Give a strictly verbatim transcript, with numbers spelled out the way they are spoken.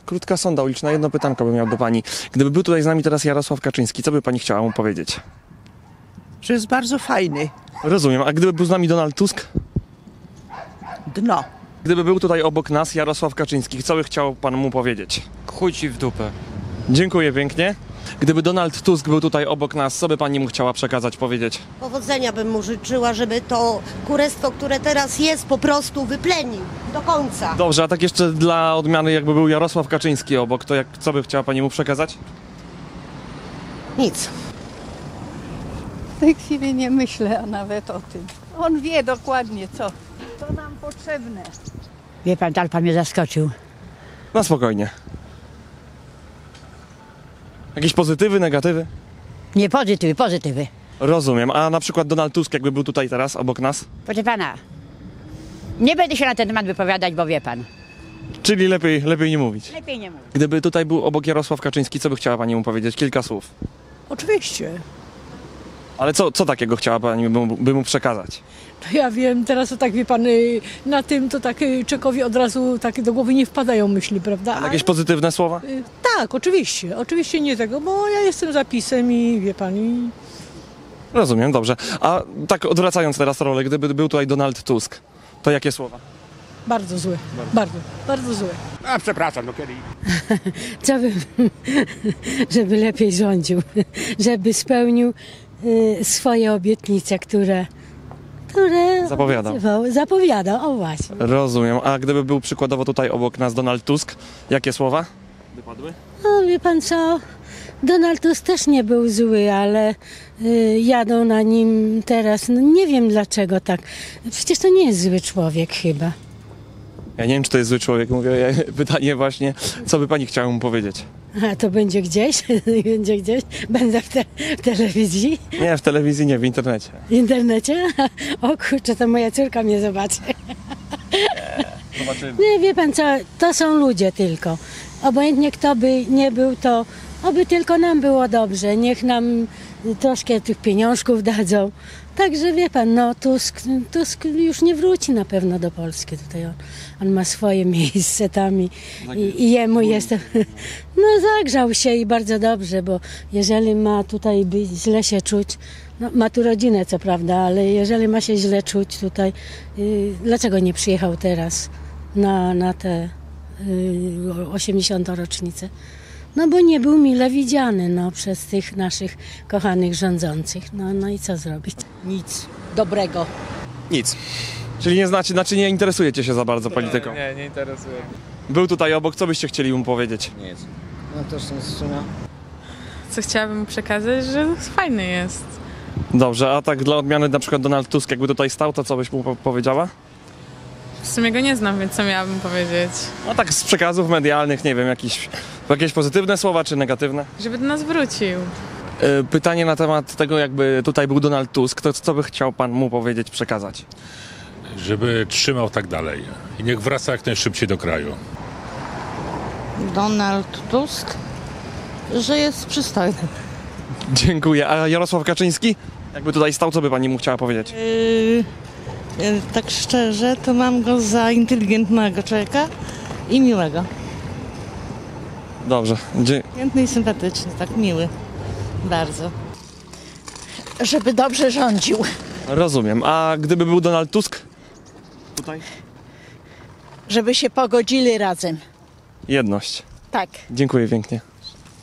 krótka sonda uliczna, jedno pytanko bym miał do pani. Gdyby był tutaj z nami teraz Jarosław Kaczyński, co by pani chciała mu powiedzieć? Że jest bardzo fajny. Rozumiem, a gdyby był z nami Donald Tusk? Dno. Gdyby był tutaj obok nas Jarosław Kaczyński, co by chciał pan mu powiedzieć? Chuj ci w dupę. Dziękuję pięknie. Gdyby Donald Tusk był tutaj obok nas, co by pani mu chciała przekazać, powiedzieć? Powodzenia bym mu życzyła, żeby to kurestwo, które teraz jest, po prostu wyplenił do końca. Dobrze, a tak jeszcze dla odmiany, jakby był Jarosław Kaczyński obok, to jak, co by chciała pani mu przekazać? Nic. W tej chwili nie myślę nawet o tym. On wie dokładnie, co to nam potrzebne. Wie pan, tak pan mnie zaskoczył. Na spokojnie. Jakieś pozytywy, negatywy? Nie pozytywy, pozytywy. Rozumiem. A na przykład Donald Tusk, jakby był tutaj teraz obok nas? Proszę pana, nie będę się na ten temat wypowiadać, bo wie pan. Czyli lepiej, lepiej nie mówić. Lepiej nie mówić. Gdyby tutaj był obok Jarosław Kaczyński, co by chciała pani mu powiedzieć? Kilka słów. Oczywiście. Ale co, co takiego chciała pani by mu, by mu przekazać? To ja wiem, teraz to tak wie pan, y, na tym to tak y, Czekowi od razu tak do głowy nie wpadają myśli, prawda? Jakieś pozytywne słowa? Y, tak, oczywiście, oczywiście nie tego, bo ja jestem zapisem i wie pan, i Rozumiem, dobrze. A tak odwracając teraz rolę, gdyby był tutaj Donald Tusk, to jakie słowa? bardzo złe, bardzo, bardzo złe. A przepraszam, no kiedy... Co by, żeby lepiej rządził, żeby spełnił y, swoje obietnice, które, które Zapowiadał. obiecywał. Zapowiadał, o właśnie. Rozumiem. A gdyby był przykładowo tutaj obok nas Donald Tusk, jakie słowa by padły? No wie pan co, Donald Tusk też nie był zły, ale y, jadą na nim teraz, no nie wiem dlaczego tak. Przecież to nie jest zły człowiek chyba. Ja nie wiem, czy to jest zły człowiek. Mówię, ja- pytanie właśnie, co by pani chciała mu powiedzieć? A to będzie gdzieś, będzie gdzieś, będę w, te, w telewizji, Nie, w telewizji nie, w internecie. w internecie. O kurczę, to moja córka mnie zobaczy. Zobaczymy. Nie, wie pan co, to są ludzie tylko. Obojętnie kto by nie był, to oby tylko nam było dobrze. Niech nam troszkę tych pieniążków dadzą. Także wie pan, no Tusk, Tusk już nie wróci na pewno do Polski. Tutaj on, on ma swoje miejsce tam i, i, i jemu jest... No zagrzał się i bardzo dobrze, bo jeżeli ma tutaj być, źle się czuć, no, ma tu rodzinę co prawda, ale jeżeli ma się źle czuć tutaj, yy, dlaczego nie przyjechał teraz na, na tę yy, osiemdziesiątą rocznicę? No bo nie był mile widziany no, przez tych naszych kochanych rządzących. No, no i co zrobić? Nic dobrego. Nic. Czyli nie znaczy, znaczy nie interesujecie się za bardzo polityką? Nie, nie interesuje. Był tutaj obok, co byście chcieli mu powiedzieć? Nic. No to są strona. Co chciałabym przekazać, że fajny jest. Dobrze, a tak dla odmiany na przykład Donald Tusk, jakby tutaj stał, to co byś mu po- powiedziała? W sumie go nie znam, więc co miałabym powiedzieć? No tak z przekazów medialnych, nie wiem, jakieś, jakieś pozytywne słowa czy negatywne? Żeby do nas wrócił. Yy, pytanie na temat tego, jakby tutaj był Donald Tusk, to co by chciał pan mu powiedzieć, przekazać? Żeby trzymał tak dalej i niech wraca jak najszybciej do kraju. Donald Tusk, że jest przystojny. Dziękuję. A Jarosław Kaczyński? Jakby tutaj stał, co by pani mu chciała powiedzieć? Yy, yy, tak szczerze, to mam go za inteligentnego człowieka i miłego. Dobrze. Dzie- Inteligentny i sympatyczny, tak miły. Bardzo. Żeby dobrze rządził. rozumiem. A gdyby był Donald Tusk? Tutaj? Żeby się pogodzili razem. Jedność. Tak. Dziękuję pięknie.